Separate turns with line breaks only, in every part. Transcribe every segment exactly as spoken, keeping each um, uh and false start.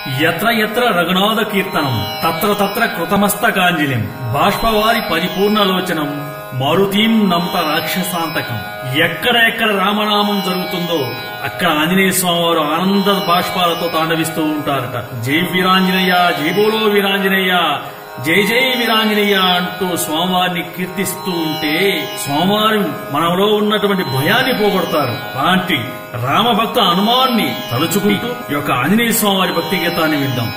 యత్ర యత్ర రఘునాథ కీర్తనం తత్ర తత్ర కృతమస్తకాంజలిం బాష్పవారి పరిపూర్ణలోచనం మారుతీం నమత రాక్షసాంతకం. ఎక్కడ ఎక్కడ రామనామం జరుగుతుందో అక్కడ ఆంజనేయ స్వామి వారు ఆనంద బాష్పాలతో తాండవిస్తూ ఉంటారట. జై వీరాంజనేయ, జై బోలో వీరాంజనేయ, జై జై వీరాంజనేయ అంటూ స్వామివారిని కీర్తిస్తూ ఉంటే స్వామివారు మనలో ఉన్నటువంటి భయాన్ని పోగొడతారు. అలాంటి రామభక్త హనుమాన్ని తలుచుకుంటూ ఈ యొక్క ఆంజనేయ స్వామి వారి భక్తి గీతాన్ని విద్దాం.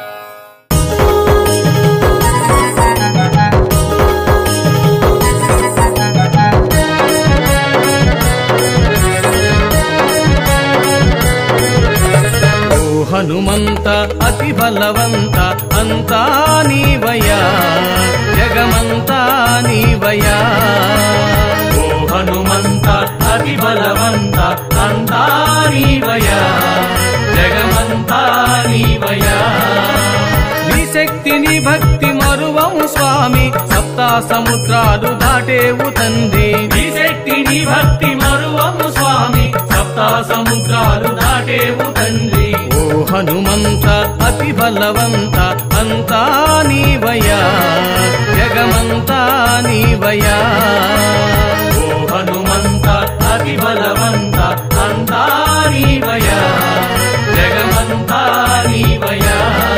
హనుమంత అతి బలవంత అంతా నీవయ్యా, జగమంతా నీవయ్యా. ఓ హనుమంత అతి బలవంత అంతా నీవయ్యా, జగమంతా నీవయ్యా. నీ శక్తిని భక్తి మరువము స్వామి, సప్తా సముద్రాలు దాటేవు తండ్రి. నీ శక్తిని భక్తి మరువము స్వామి, సప్తా సముద్రాలు దాటేవు తండ్రి. ఓ హనుమంత అతి బలవంత అంతా నీవయ్యా, జగమంతా నీవయ్యా. ఓ హనుమంత అతి బలవంత అంతా నీవయ్యా, జగమంతా నీవయ్యా.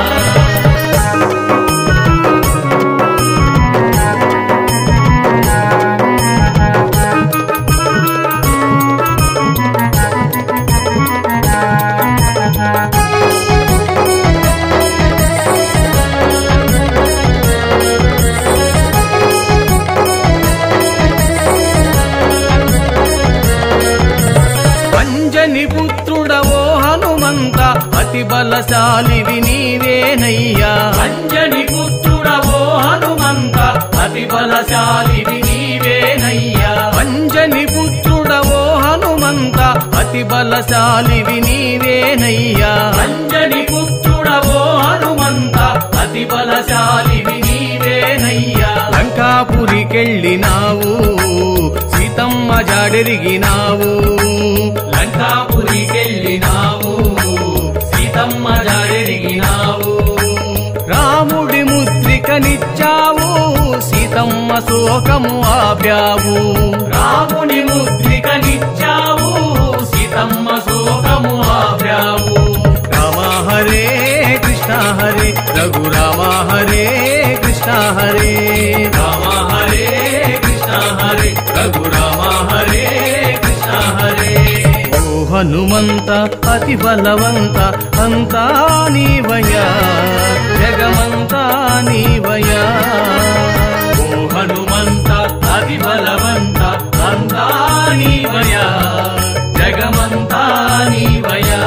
అంజని పుత్రుడవో హనుమంత అతి బలశాలివి నీవేనయ్యా. అంజని పుత్రుడవో హనుమంత అతి బలశాలివి నీవేనయ్యా. అంజని పుత్రుడవో హనుమంత అతి బలశాలివి నీవేనయ్యా. అంజని పుత్రుడవో హనుమంత అతి బలశాలివి నీవేనయ్యా. లంకాపురికెళ్ళినావు, సీతమ్మ జాడెరిగినావు. లంకాపురికెళ్ళినావు, సీతమ్మ జాడెరిగినావు. రాముడి ముద్రికనిచ్చావు, సీతమ్మ శోకము ఆప్యావు. రాముని ముద్రికనిచ్చావు, సీతమ్మ శోకము ఆప్యావు. రామ హరే కృష్ణ హరే రఘురామ హరే కృష్ణ హరే. రామ హరే కృష్ణ హరే రఘురామ హరే కృష్ణ హరే. ఓ హనుమంత అతి బలవంత అంతా నీవయ్యా, జగమంతా నీవయ్యా. ఓ హనుమంత అతి బలవంత అంతా నీవయ్యా, జగమంతా నీవయ్యా.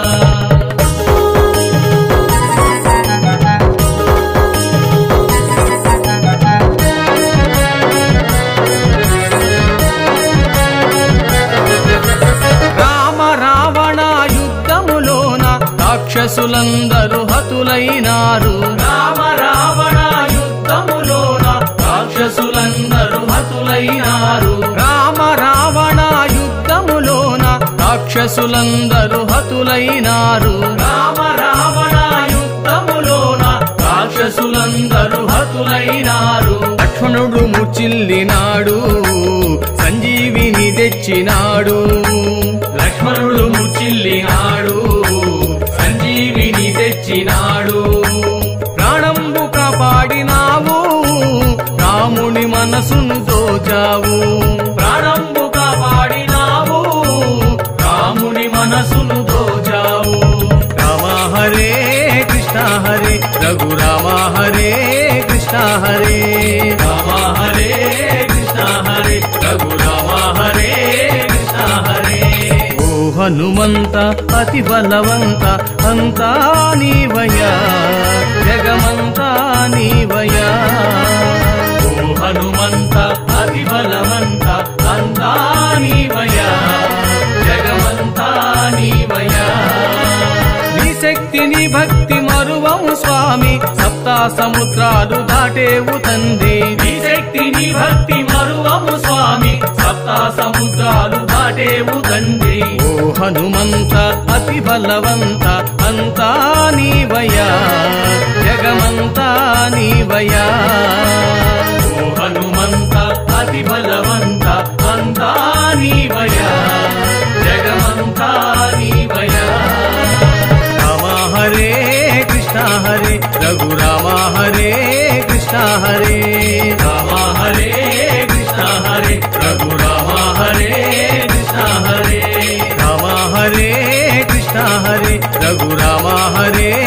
రాక్షసులందరూ హతులైనారు. రామ రావణ యుద్ధములోన రాక్షసులందరూ హతులైనారు. రామ రావణ యుద్ధములోన రాక్షసులందరూ హతులైనారు. రామ రావణ యుద్ధములోన రాక్షసులందరూ హతులైనారు. లక్ష్మణుడు ముచ్చిల్లినాడు, సంజీవిని తెచ్చినాడు. లక్ష్మణుడు ముచ్చిల్లినాడు, సంజీవిని తెచ్చినాడు. ప్రాణంబు కాపాడినావు, రాముని మనసును దోచావు. ప్రాణంబు కాపాడినావు, రాముని మనసును దోచావు. రామ హరే కృష్ణ హరే రఘురామ హరే కృష్ణ హరే. రామ హరే కృష్ణ హరే రఘురామ హరే కృష్ణ హరే. ఓ హనుమంత అతి బలవంత అంతా నీవయ్యా, జగమంతా నీవయ్యా. ఓ హనుమంత అతి బలవంత అంతా నీవయ్యా, జగమంతా నీవయ్యా. నీ శక్తిని భక్తి మరు మరువము స్వామి సప్త సముద్రాలు దాటేవు తండ్రి నీ శక్తి నీ భక్తి మరువము స్వామి సప్త సముద్రాలు దాటేవు తండ్రి ఓ హనుమంత అతి బలవంత అంతా నీవయ్యా జగమంతా నీవయ్యా ఓ హనుమంత అతి బలవంత అంతా నీవయ్యా జగమంతా నీవయ్యా రామ హరే కృష్ణ హరే రఘురామ హరే కృష్ణ హరే రామ హరే కృష్ణ హరే రఘురామ హరే కృష్ణ హరే రామ హరే కృష్ణ హరే రఘురామ హరే